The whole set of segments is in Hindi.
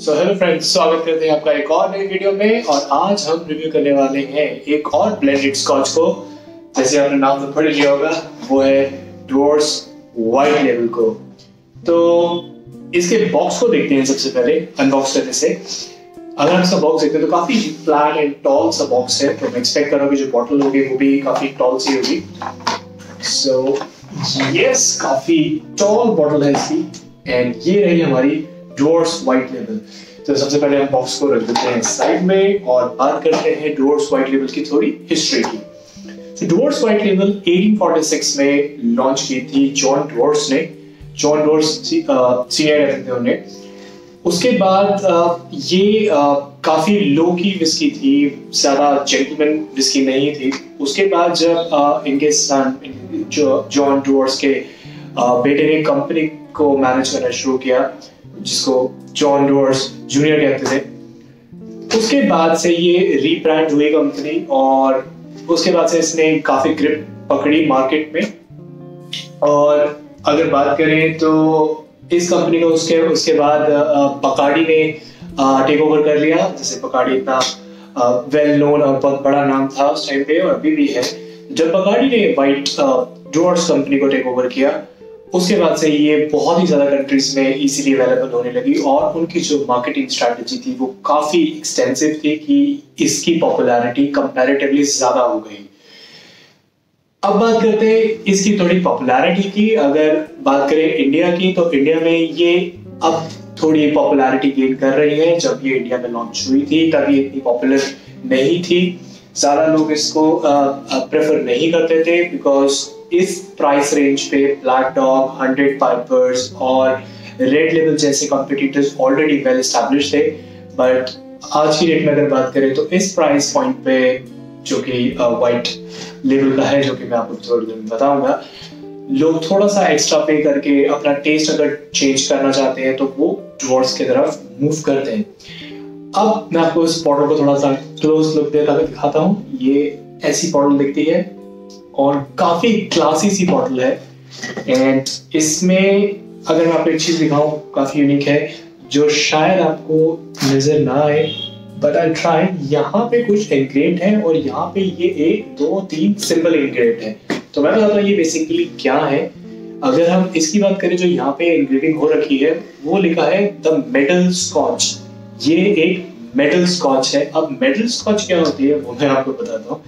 हेलो फ्रेंड्स, स्वागत करते हैं आपका एक और नई वीडियो में। और आज हम रिव्यू करने वाले हैं एक और ब्लेंडेड स्कॉच को। जैसे आपने नाम तो पढ़ लिया होगा, वो है डुअर्स व्हाइट लेबल को। तो इसके बॉक्स को देखते हैं सबसे पहले अनबॉक्स करने से। अगर आप इसका बॉक्स देखते हैं तो काफी फ्लैट एंड टॉल सा बॉक्स है, तो मैं एक्सपेक्ट कर रहा हूँ कि जो बॉटल होगी वो भी काफी टॉल सी होगी। सो यस, काफी टॉल बॉटल है इसकी। एंड ये रही हमारी डुअर्स व्हाइट लेबल। तो सबसे पहले हम बॉक्स को रख देते हैं साइड में और बात करते हैं डुअर्स व्हाइट लेबल की थोड़ी हिस्ट्री की। तो डुअर्स व्हाइट लेबल 1846 में लॉन्च की थी जॉन डुअर्स ने। जॉन डुअर्स सीनियर रहते थे उन्हें। उसके बाद ये काफी लो की विस्की थी, ज्यादा जेंटलमैन विस्की नहीं थी। उसके बाद जब इनके सन जॉन डुअर्स के बेटे ने कंपनी को मैनेज करना शुरू किया, जिसको जॉन डुअर्स जूनियर कहते थे, उसके बाद से ये रीब्रांड हुई कंपनी और उसके बाद से इसने काफी ग्रिप पकड़ी मार्केट में। और अगर बात करें तो इस कंपनी को उसके बाद बकार्डी ने टेक ओवर कर लिया। जैसे बकार्डी इतना वेल नोन और बहुत बड़ा नाम था उस टाइम पे और अभी भी है। जब बकार्डी ने व्हाइट डुअर्स कंपनी को टेक ओवर किया, उसके बाद से ये बहुत ही ज्यादा कंट्रीज में इजीली अवेलेबल होने लगी और उनकी जो मार्केटिंग स्ट्रेटजी थी वो काफी एक्सटेंसिव थी कि इसकी पॉपुलैरिटी कंपैरेटिवली ज्यादा हो गई। अब बात करते हैं इसकी थोड़ी पॉपुलैरिटी की। अगर बात करें इंडिया की, तो इंडिया में ये अब थोड़ी पॉपुलैरिटी गेन कर रही है। जब ये इंडिया में लॉन्च हुई थी तब ये इतनी पॉपुलर नहीं थी, ज्यादा लोग इसको प्रेफर नहीं करते थे, बिकॉज इस प्राइस रेंज पे ब्लैक डॉग, 100 पाइपर्स और रेड लेबल जैसे कंपटीटर्स ऑलरेडी वेल एस्टैब्लिश थे। बट आज की डेट में अगर बात करें तो इस प्राइस पॉइंट पे, जो कि व्हाइट लेबल का है, जो कि मैं आपको थोड़ी देर में बताऊंगा, लोग थोड़ा सा एक्स्ट्रा पे करके अपना टेस्ट अगर चेंज करना चाहते हैं तो वो डुअर्स की तरफ मूव करते हैं। अब मैं आपको इस बॉटल को थोड़ा सा क्लोज लुक देकर दिखाता हूँ। ये ऐसी बॉटल दिखती है और काफी क्लासी सी बॉटल है। एंड इसमें अगर मैं आपको एक चीज दिखाऊं, काफी यूनिक है जो शायद आपको नजर ना आए, बट आई ट्राई। यहाँ पे कुछ इंग्रेडिएंट है और यहाँ पे ये 1 2 3 सिंपल इंग्रेडिएंट है। तो मैं बताता हूँ ये बेसिकली क्या है। अगर हम इसकी बात करें, जो यहाँ पे इंग्रेडिएंट हो रखी है वो लिखा है द मेटल स्कॉच। ये एक मेटल स्कॉच है। अब मेटल स्कॉच क्या होती है वो मैं आपको बताता हूँ।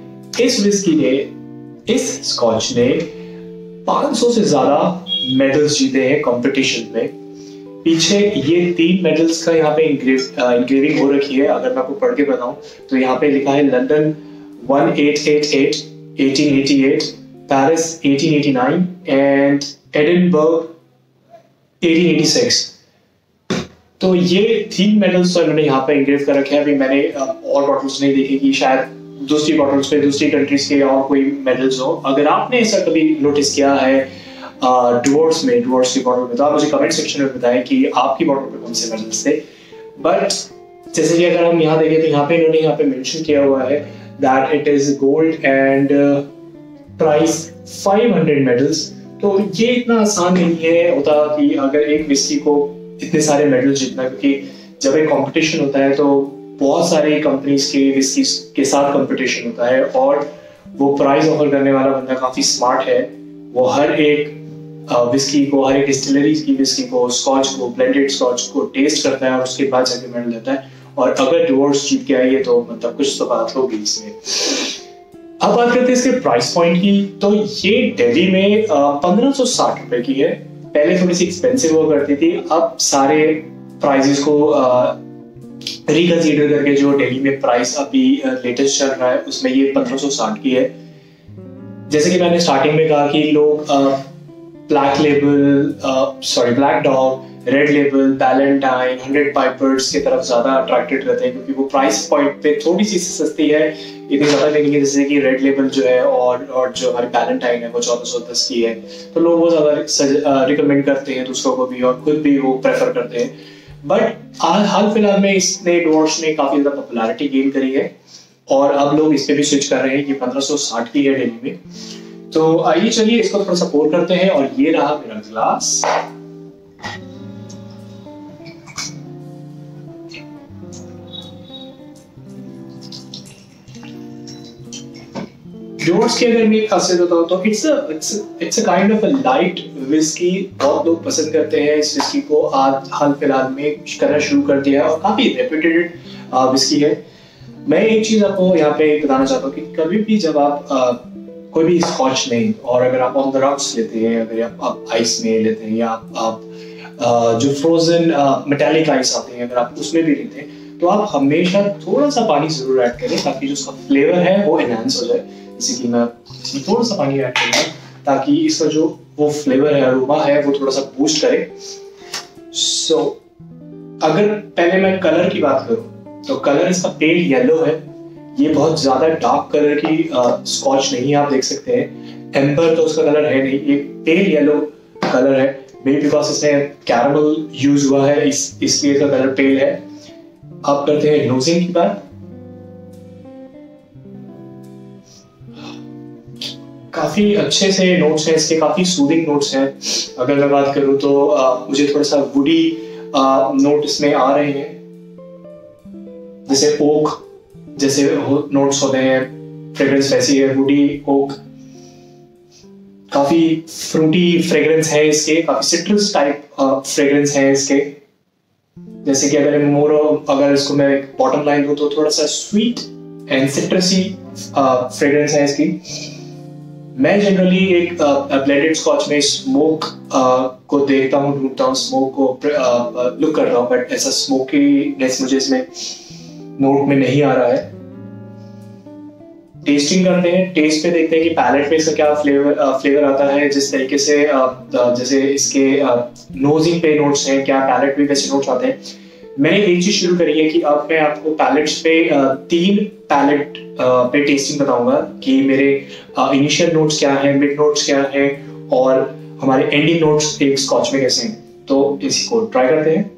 इस स्कॉच ने 500 से ज्यादा मेडल्स जीते हैं कंपटीशन में। पीछे ये 3 मेडल्स का यहाँ पे इंग्रेविंग हो रखी है। अगर मैं आपको पढ़ के बताऊं तो यहाँ पे लिखा है लंदन 1888 1888, पेरिस 1889 एंड एडिनबर्ग 1886। तो ये 3 मेडल्स तो इन्होंने यहाँ पे इंग्रेव कर रखे हैं। अभी मैंने और बॉटल्स नहीं देखी कि शायद दूसरी बॉटल्स पे दूसरी कंट्रीज के और कोई मेडल्स हो। अगर आपने ऐसा कभी नोटिस किया है डुअर्स की बॉटल में, तो आप मुझे कमेंट सेक्शन में बताएं कि आपकी बॉटल पे कौन से मेडल्स थे। बट जैसे कि अगर हम यहाँ देखें तो यहाँ पे इन्होंने मेंशन किया हुआ है that it is gold and prize 500 medals. तो ये इतना आसान नहीं है होता कि अगर एक विस्की को इतने सारे मेडल जीतना, क्योंकि जब एक कंपटीशन होता है तो बहुत सारी कंपनीज के विस्की के साथ कंपटीशन होता है और वो प्राइज ऑफर करने वाला बंदा काफी स्मार्ट है। वो हर एक विस्की को, हर एक डिस्टिलरी की विस्की को, स्कॉच को, ब्लेंडेड स्कॉच को टेस्ट करता है और उसके बाद जाके मेडल देता है। और अगर डुअर्स जीत के आई है तो मतलब कुछ तो बात होगी इसमें। अब बात करते हैं इसके प्राइस पॉइंट की। तो ये दिल्ली में 1560 रुपए की है। पहले थोड़ी सी एक्सपेंसिव हुआ करती थी, अब सारे प्राइजेस को रिकंसीडर करके जो दिल्ली में प्राइस अभी लेटेस्ट चल रहा है उसमें ये 1560 की है। जैसे कि मैंने स्टार्टिंग में कहा कि लोग Black Dog, Red Label, Ballantine, 100 Pipers की तरफ ज्यादा अट्रैक्टेड रहते हैं, क्योंकि वो प्राइस पॉइंट पे थोड़ी सी सस्ती है। इतनी ज्यादा नहीं है जैसे कि रेड लेबल जो है और जो हमारी बैलेंटाइन है वो 1410 की है। तो लोग वो ज्यादा रिकमेंड करते हैं दूसरों को भी और खुद भी वो प्रेफर करते हैं। बट हाल फिलहाल में इसने डुअर्स ने काफी ज्यादा पॉपुलैरिटी गेन करी है और अब लोग इस पे भी स्विच कर रहे हैं। ये 1560 की है दिल्ली में। तो आइए चलिए इसको थोड़ा सा पोर करते हैं। और ये रहा मेरा ग्लास। डोर्स की अगर मैं एक खासियत बताऊं तो it's a kind of a light whisky. बहुत लोग पसंद करते हैं इस विस्की को, आज हाल फिलहाल में करना शुरू कर दिया है और काफी रेप्यूटेड विस्की है। मैं एक चीज आपको यहाँ पे बताना चाहता हूँ कि कभी भी जब आप कोई भी स्कॉच लें और अगर आप ऑन द रॉक्स लेते हैं, अगर आप आइस में लेते हैं या आप जो फ्रोजन मेटालिक आइस आते हैं अगर आप उसमें भी लेते हैं, तो आप हमेशा थोड़ा सा पानी जरूर ऐड करें ताकि जो उसका फ्लेवर है वो एनहांस हो जाए। जैसे कि मैं इसमें थोड़ा सा पानी ऐड करूँगा ताकि इसका जो वो फ्लेवर है, अरोमा है, वो थोड़ा सा बूस्ट करे। सो अगर पहले मैं कलर की बात करूँ तो कलर इसका पेल येलो है। ये बहुत ज्यादा डार्क कलर की स्कॉच नहीं है, आप देख सकते हैं। एम्बर तो उसका कलर है नहीं, ये पेल येलो कलर है। मे बिकॉज इसमें कैरमल यूज हुआ है इसलिए इसका कलर पेल है। आप करते हैं नोजिंग की बात। काफी अच्छे से नोट्स हैं इसके, काफी सूदिंग नोट्स हैं। अगर मैं बात करूं तो मुझे थोड़ा सा वुडी नोट इसमें आ रहे हैं, जैसे ओक जैसे नोट्स होते हैं, फ्रेग्रेंस वैसी है, वुडी ओक। काफी फ्रूटी फ्रेग्रेंस है इसके, काफी सिट्रस टाइप फ्रेग्रेंस है इसके। जैसे कि अगर इसको मैं बॉटम लाइन दूं तो थोड़ा सा स्वीट एंड सिट्रसी फ्रेग्रेंस है इसकी। मैं जनरली एक ब्लेंडेड स्कॉच में स्मोक को देखता हूँ, ढूंढता हूँ, स्मोक को लुक कर रहा हूँ, बट ऐसा स्मोकीनेस मुझे इसमें नोट में नहीं आ रहा है। टेस्टिंग करते हैं, टेस्ट पे देखते हैं कि पैलेट पे इसका क्या फ्लेवर आता है। जिस तरीके से जैसे इसके नोजिंग पे नोट्स हैं, क्या पैलेट पे वैसे नोट्स आते हैं। मैंने एक चीज शुरू करी है कि अब मैं आपको पैलेट्स पे 3 पैलेट पे टेस्टिंग बताऊंगा कि मेरे इनिशियल नोट्स क्या है, मिड नोट्स क्या है और हमारे एंडिंग नोट्स एक स्कॉच में कैसे हैं। तो इसी को ट्राई करते हैं।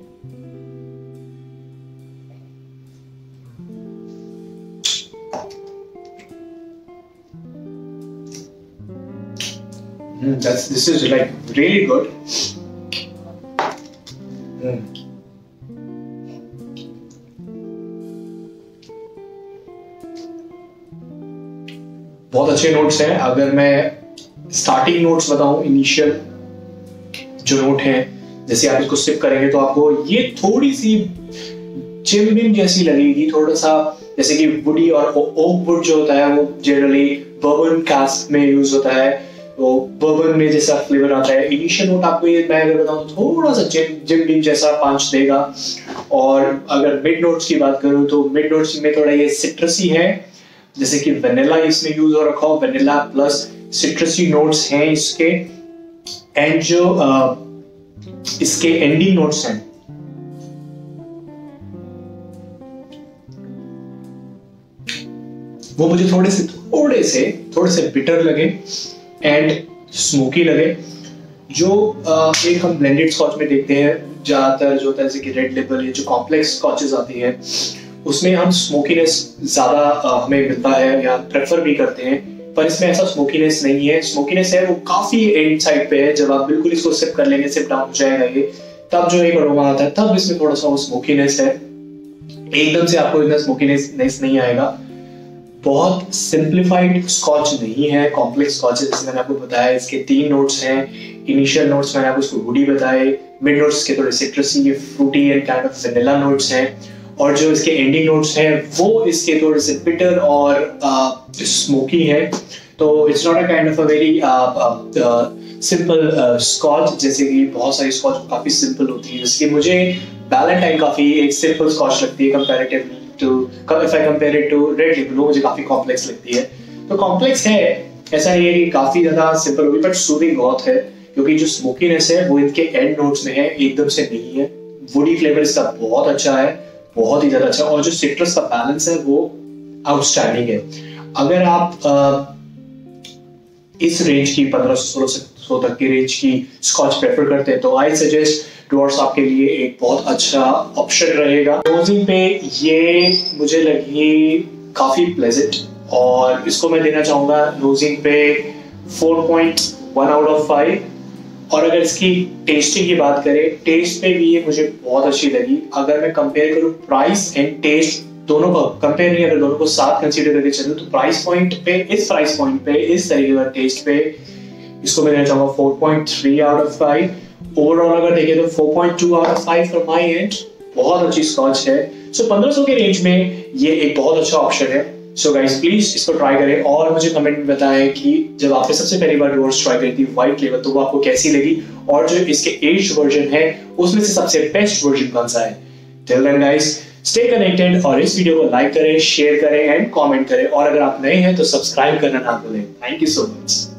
This is like really good. बहुत अच्छे नोट्स हैं। अगर मैं स्टार्टिंग नोट्स बताऊं, इनिशियल जो नोट है, जैसे आप इसको सिप करेंगे तो आपको ये थोड़ी सी चिमबिम जैसी लगेगी, थोड़ा सा जैसे कि वुडी और ओक वुड जो होता है वो जनरली बर्बन कास्ट में यूज होता है, वो बर्बन में जैसा फ्लेवर आता है। इनिशियल नोट आपको ये मैं अगर बताऊं तो थोड़ा सा जिम जैसा पंच देगा। और अगर मिड नोट्स की बात करूं तो मिड नोट्स में थोड़ा ये सिट्रसी है, जैसे कि वेनिला इसमें यूज हो रखा हो, वेनिला प्लस सिट्रसी नोट्स हैं इसके। एंड जो इसके एंडिंग नोट्स हैं वो मुझे थोड़े से बिटर लगे एंड स्मोकी लगे। जो एक हम ब्लेंडेड स्कॉच में देखते हैं ज्यादातर जो होता है, जैसे कि रेड लेबल या जो कॉम्प्लेक्स स्कॉचेस आती हैं उसमें हम स्मोकीनेस ज्यादा हमें मिलता है या प्रेफर भी करते हैं, पर इसमें ऐसा स्मोकीनेस नहीं है। स्मोकीनेस है वो काफी एंड साइड पे है, जब आप बिल्कुल इसको सिप कर लेंगे, सिप डाउन हो जाएगा ये, तब जो एक अरोमा आता है तब इसमें थोड़ा सा वो स्मोकीनेस है। एकदम से आपको इतना स्मोकीनेस नहीं आएगा। बहुत सिंप्लीफाइड स्कॉच नहीं है, कॉम्प्लेक्स स्कॉच है। जैसे मैंने आपको बताया इसके 3 नोट्स हैं। इनिशियल नोट्स मैंने आपको इसको वुडी बताए, मिड नोट्स के थोड़े citrusy, fruity and kind of vanilla notes हैं, और जो इसके एंडिंग नोट्स हैं वो इसके थोड़े से बिटर और स्मोकी है। तो it's not a kind of a very simple scotch, जैसे कि बहुत सारी स्कॉच काफी सिंपल होती है। जैसे कि मुझे बैलेंटाइन काफी एक सिंपल स्कॉच लगती है comparatively to, if I compare it to Red Label, वो मुझे काफी कॉम्प्लेक्स लगती है। तो कॉम्प्लेक्स है, ऐसा नहीं है कि काफी ज्यादा सिंपल होगी, बट सूदिंग बहुत है, क्योंकि जो स्मोकीनेस है वो इनके एंड नोट्स में है, एकदम से नहीं है। वुडी फ्लेवर इसका बहुत अच्छा है, बहुत ही ज्यादा अच्छा, और जो सिट्रस का बैलेंस है वो आउटस्टैंडिंग है। अगर आप इस रेंज की 1500-1600 तक की रेंज की स्कॉच प्रेफर करते हैं तो आई सजेस्ट डॉर्स आपके लिए एक बहुत अच्छा ऑप्शन रहेगा। नोजिंग पे ये मुझे लगी काफी प्लेजेंट, और इसको मैं देना चाहूंगा नोजिंग पे 4.1 आउट ऑफ 5। और अगर इसकी टेस्टिंग की बात करें, टेस्ट पे भी ये मुझे बहुत अच्छी लगी। अगर मैं कंपेयर करूं प्राइस एंड टेस्ट दोनों को कंपेयर नहीं, अगर दोनों को साथ कंसीडर करके चलो तो प्राइस पॉइंट पे, इस प्राइस पॉइंट पे, इस तरीके का टेस्ट पे इसको मैं देना चाहूंगा 4.3 आउट ऑफ 5। ओवरऑल अगर देखें तो 4.2 out of 5 from my end. बहुत अच्छी स्कॉच है। सो 1500 के रेंज में ये एक बहुत अच्छा ऑप्शन है। सो गाइस प्लीज इसको ट्राई करें और मुझे कमेंट में बताएं कि जब आपने सबसे पहली बार डोर्स ट्राई करी थी व्हाइट लेवल तो वो आपको कैसी लगी, और जो इसके एज्ड वर्जन है उसमें से सबसे बेस्ट वर्जन कौन सा है। Till then guys stay connected और इस वीडियो को लाइक करें, शेयर करें एंड कमेंट करें, और अगर आप नए हैं तो सब्सक्राइब करना ना भूलें। Thank you so much.